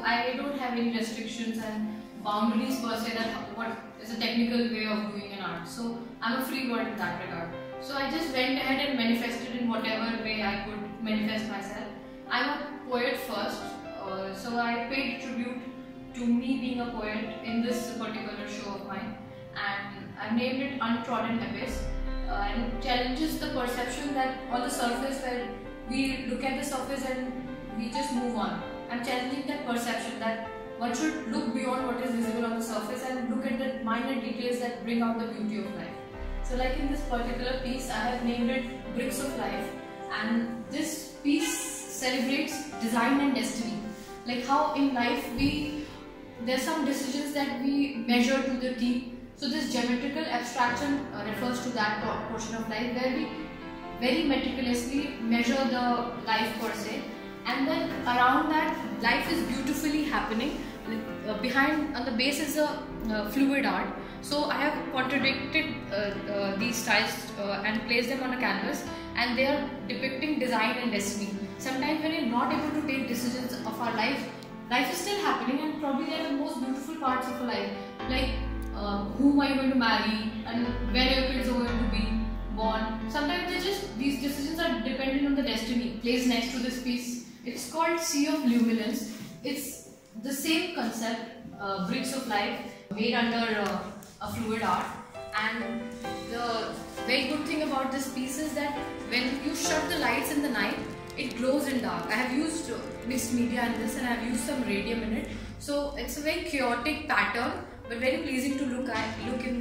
I don't have any restrictions and boundaries per se that what is a technical way of doing an art. So I'm a free bird in that regard. So I just went ahead and manifested in whatever way I could manifest myself. I'm a poet first, so I paid tribute to me being a poet in this particular show of mine, and I've named it Untrodden Abyss, and challenges the perception that on the surface where we look at the surface and we just move on. I'm challenging that perception that one should look beyond what is visible on the surface and look at the minor details that bring out the beauty of life. So like in this particular piece, I have named it Bricks of Life, and this piece celebrates design and destiny. Like how in life there's some decisions that we measure to the T. So this geometrical abstraction refers to that portion of life where we very meticulously measure the life per se, and then around that life is beautifully happening. Behind on the base is a fluid art. So I have contradicted these styles and placed them on a canvas, and they are depicting design and destiny. Sometimes when you're not able to take decisions of our life, life is still happening, and probably they are the most beautiful parts of a life, like whom are you going to marry and where your kids are going to be born. Sometimes these decisions are dependent on the destiny. Placed next to this piece, it's called Sea of Luminance. It's the same concept, Bricks of Life, made under a fluid art. And the very good thing about this piece is that when you shut the lights in the night, it glows in dark. I have used mixed media in this, and I have used some radium in it. So it's a very chaotic pattern, but very pleasing to look at.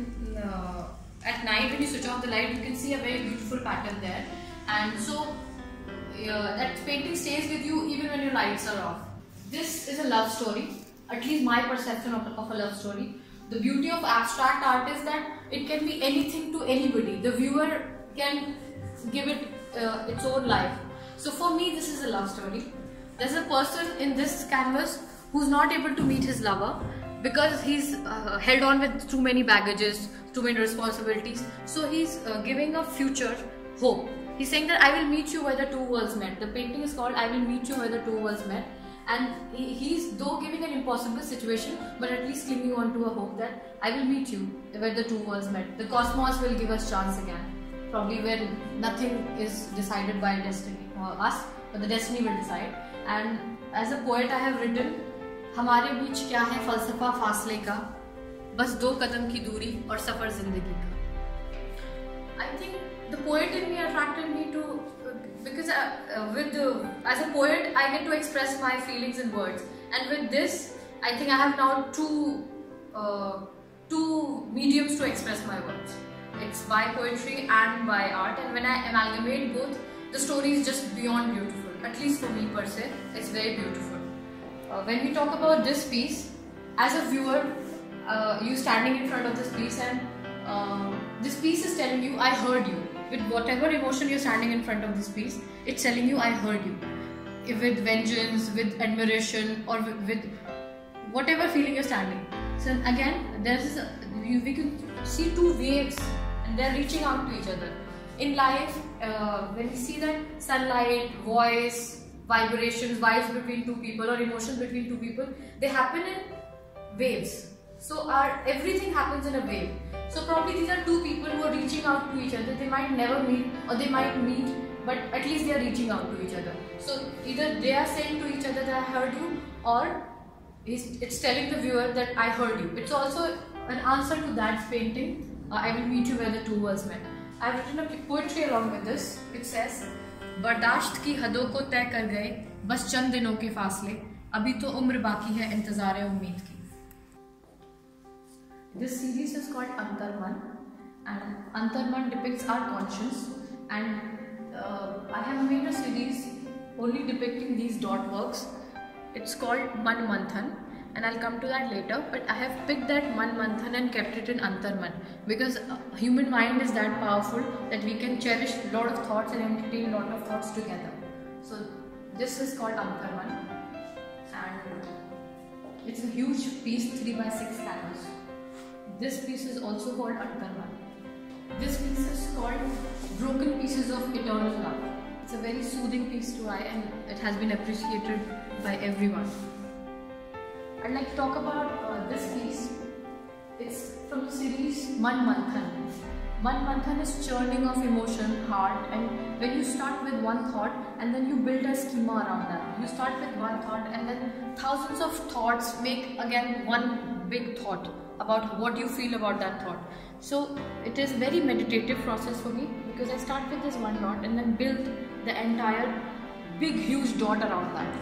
At night when you switch off the light, you can see a very beautiful pattern there. And so that painting stays with you even when your lights are off. This is a love story, at least my perception of a love story. The beauty of abstract art is that it can be anything to anybody. The viewer can give it its own life. So for me, this is a love story. There's a person in this canvas who's not able to meet his lover because he's held on with too many baggages, too many responsibilities. So he's giving a future hope. He's saying that I will meet you where the two worlds met. The painting is called I Will Meet You Where the Two Worlds Met. And he's though giving an impossible situation, but at least clinging on to a hope that I will meet you where the two worlds met. The cosmos will give us chance again. Probably where nothing is decided by destiny or us, but the destiny will decide. And as a poet I have written, हमारे बीच क्या है फलसफा फासले का, बस दो कदम की दूरी और सफर जिंदगी का. I think the poet in me attracted me to, because as a poet I get to express my feelings in words, and with this I think I have now two mediums to express my words. It's by poetry and by art, and when I amalgamate both, the story is just beyond beautiful. At least for me per se, it's very beautiful. When we talk about this piece, as a viewer, you standing in front of this piece, and this piece is telling you I heard you. With whatever emotion you're standing in front of this piece, it's telling you I heard you. With vengeance, with admiration, or with whatever feeling you're standing. So again, we can see two waves and they're reaching out to each other. In life, when we see that sunlight, voice, vibrations, vibes between two people or emotions between two people, they happen in waves. So everything happens in a wave. So probably these are two people who are reaching out to each other. They might never meet, or they might meet, but at least they are reaching out to each other. So either they are saying to each other that I heard you, or it's telling the viewer that I heard you. It's also an answer to that painting, I will meet you where the two worlds met. I've written a poetry along with this. It says, बर्दाश्त की हदों को तय कर गए बस चंद दिनों के फासले, अभी तो उम्र बाकी है इंतजार उम्मीद की. This series is called Antarman, and Antarman depicts our conscience, and I have made a series only depicting these dot works. It's called Man Manthan, and I'll come to that later, but I have picked that Man Manthan and kept it in Antarman because human mind is that powerful that we can cherish a lot of thoughts and entertain a lot of thoughts together. So this is called Antarman, and it's a huge piece, 3x6 canvas. This piece is also called Antarman. This piece is called Broken Pieces of Eternal Love. It's a very soothing piece to eye, and it has been appreciated by everyone. I'd like to talk about this piece. It's from the series Man Manthan. Man Manthan is churning of emotion, heart, and when you start with one thought and then you build a schema around that. You start with one thought and then thousands of thoughts make again one big thought about what you feel about that thought. So it is a very meditative process for me because I start with this one dot and then build the entire big huge dot around that.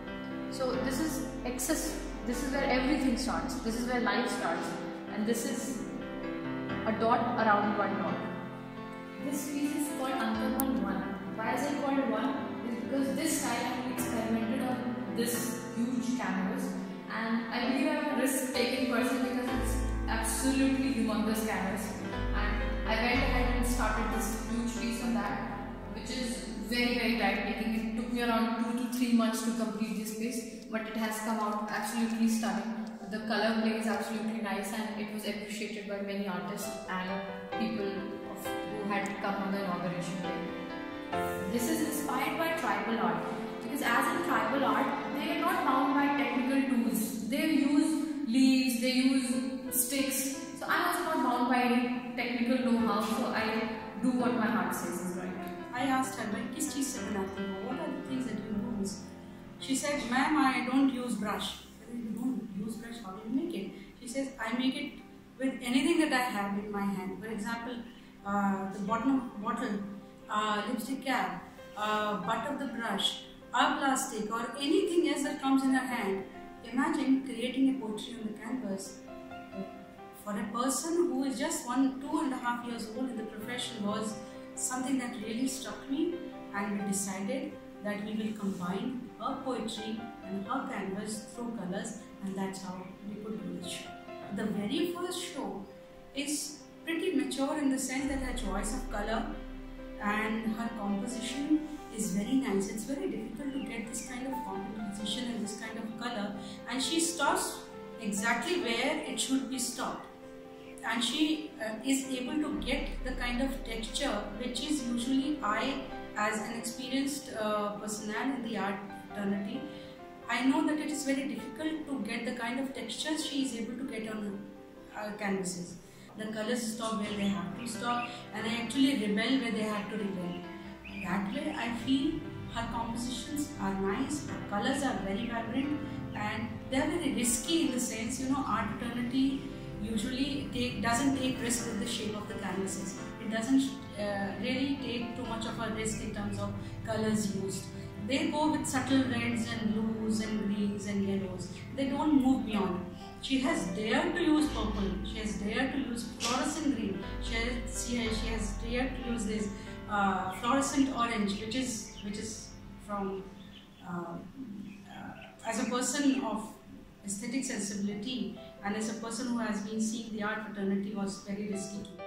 So this is excess. This is where everything starts. This is where life starts, and this is a dot around one dot. This piece is called Ankarman 1. Why is it called 1? Is because this style I experimented on this huge canvas, and I believe I'm a risk-taking person because it's absolutely humongous canvas. And I went ahead and started this huge piece on that, which is very time-taking. It took me around 2 to 3 months to complete this piece, but it has come out absolutely stunning. The color play is absolutely nice, and it was appreciated by many artists and people who had come on the inauguration day. This is inspired by tribal art because as in tribal art, they are not bound by technical tools. They use leaves, they use sticks. So I was not bound by any technical know-how, so I do what my heart says is right. I asked her, "Kis cheez se banati ho? What are the things that you use?" She said, "Ma'am, I don't use brush." You don't use brush, how do you make it? She says, "I make it with anything that I have in my hand. For example, the bottom of the bottle, lipstick cap, butt of the brush, a plastic, or anything else that comes in her hand." Imagine creating a poetry on the canvas. For a person who is just 2.5 years old in the profession was something that really struck me, and we decided that we will combine her poetry and her canvas through colors, and that's how we could do the show. The very first show is pretty mature in the sense that her choice of color and her composition is very nice. It's very difficult to get this kind of composition and this kind of color, and she stops exactly where it should be stopped. And she is able to get the kind of texture which is usually as an experienced personnel in the art fraternity, I know that it is very difficult to get the kind of textures she is able to get on canvases. The colors stop where they have to stop, and I actually rebel where they have to rebel. That way I feel her compositions are nice, her colors are very vibrant, and they are very risky in the sense, art fraternity usually doesn't take risk with the shape of the canvases. It doesn't really take too much of a risk in terms of colors used. They go with subtle reds and blues and greens and yellows. They don't move beyond. She has dared to use purple. She has dared to use fluorescent green. She has dared to use this fluorescent orange, which is from as a person of aesthetic sensibility and as a person who has been seeing the art fraternity was very risky to me.